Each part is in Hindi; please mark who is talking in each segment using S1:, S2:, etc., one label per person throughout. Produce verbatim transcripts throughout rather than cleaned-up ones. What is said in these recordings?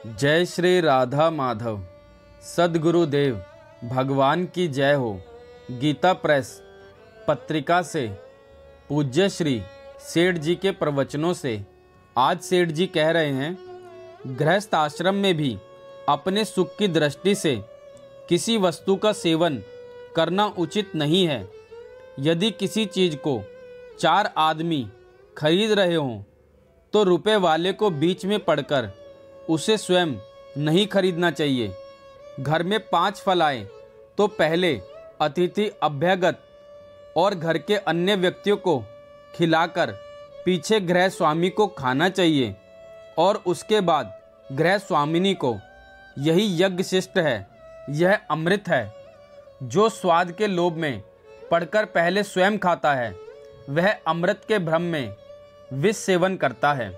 S1: जय श्री राधा माधव। सद्गुरुदेव भगवान की जय हो। गीता प्रेस पत्रिका से पूज्य श्री सेठ जी के प्रवचनों से आज सेठ जी कह रहे हैं, गृहस्थ आश्रम में भी अपने सुख की दृष्टि से किसी वस्तु का सेवन करना उचित नहीं है। यदि किसी चीज़ को चार आदमी खरीद रहे हों तो रुपए वाले को बीच में पड़कर उसे स्वयं नहीं खरीदना चाहिए। घर में पांच फल आए तो पहले अतिथि अभ्यागत और घर के अन्य व्यक्तियों को खिलाकर पीछे गृह स्वामी को खाना चाहिए और उसके बाद गृह स्वामिनी को। यही यज्ञ शिष्ट है, यह अमृत है। जो स्वाद के लोभ में पड़कर पहले स्वयं खाता है वह अमृत के भ्रम में विष सेवन करता है।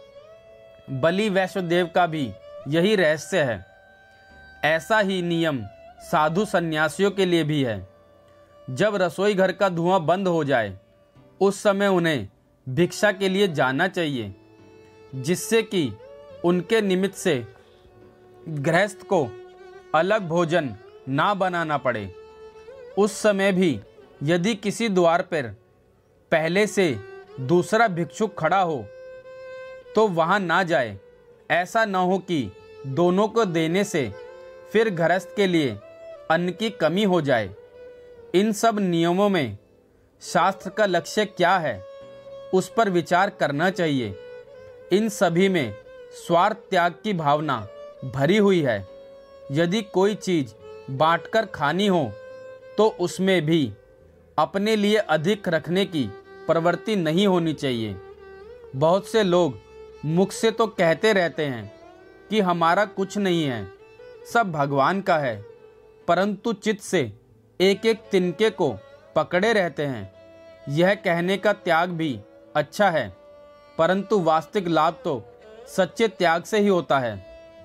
S1: बलि वैष्णदेव का भी यही रहस्य है। ऐसा ही नियम साधु सन्यासियों के लिए भी है। जब रसोई घर का धुआं बंद हो जाए उस समय उन्हें भिक्षा के लिए जाना चाहिए, जिससे कि उनके निमित्त से गृहस्थ को अलग भोजन ना बनाना पड़े। उस समय भी यदि किसी द्वार पर पहले से दूसरा भिक्षुक खड़ा हो तो वहां ना जाए। ऐसा न हो कि दोनों को देने से फिर गृहस्थ के लिए अन्न की कमी हो जाए। इन सब नियमों में शास्त्र का लक्ष्य क्या है उस पर विचार करना चाहिए। इन सभी में स्वार्थ त्याग की भावना भरी हुई है। यदि कोई चीज़ बांटकर खानी हो तो उसमें भी अपने लिए अधिक रखने की प्रवृत्ति नहीं होनी चाहिए। बहुत से लोग मुख से तो कहते रहते हैं कि हमारा कुछ नहीं है, सब भगवान का है, परंतु चित्त से एक एक तिनके को पकड़े रहते हैं। यह कहने का त्याग भी अच्छा है, परंतु वास्तविक लाभ तो सच्चे त्याग से ही होता है।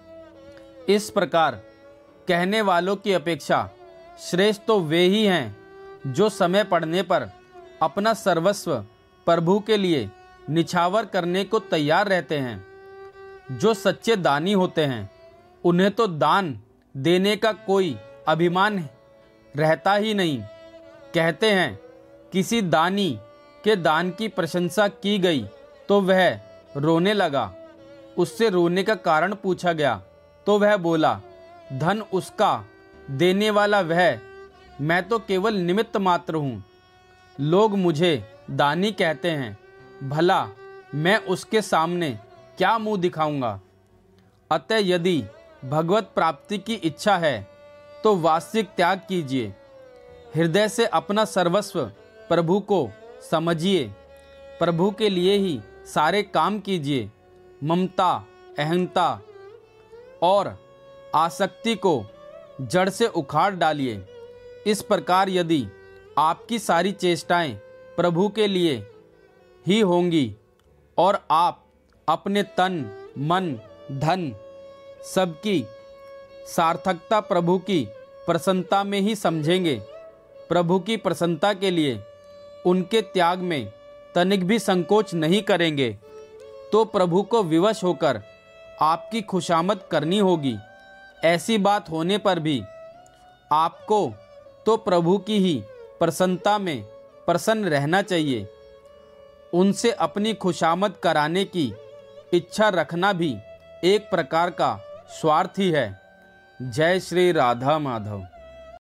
S1: इस प्रकार कहने वालों की अपेक्षा श्रेष्ठ तो वे ही हैं जो समय पड़ने पर अपना सर्वस्व प्रभु के लिए निछावर करने को तैयार रहते हैं। जो सच्चे दानी होते हैं उन्हें तो दान देने का कोई अभिमान रहता ही नहीं। कहते हैं किसी दानी के दान की प्रशंसा की गई तो वह रोने लगा। उससे रोने का कारण पूछा गया तो वह बोला, धन उसका, देने वाला वह, मैं तो केवल निमित्त मात्र हूँ। लोग मुझे दानी कहते हैं, भला मैं उसके सामने क्या मुंह दिखाऊंगा। अतः यदि भगवत प्राप्ति की इच्छा है तो वास्तविक त्याग कीजिए। हृदय से अपना सर्वस्व प्रभु को समझिए। प्रभु के लिए ही सारे काम कीजिए। ममता, अहंता और आसक्ति को जड़ से उखाड़ डालिए। इस प्रकार यदि आपकी सारी चेष्टाएं प्रभु के लिए ही होंगी और आप अपने तन, मन, धन सबकी सार्थकता प्रभु की प्रसन्नता में ही समझेंगे। प्रभु की प्रसन्नता के लिए उनके त्याग में तनिक भी संकोच नहीं करेंगे तो प्रभु को विवश होकर आपकी खुशामद करनी होगी। ऐसी बात होने पर भी आपको तो प्रभु की ही प्रसन्नता में प्रसन्न रहना चाहिए। उनसे अपनी खुशामद कराने की इच्छा रखना भी एक प्रकार का स्वार्थ ही है। जय श्री राधा माधव।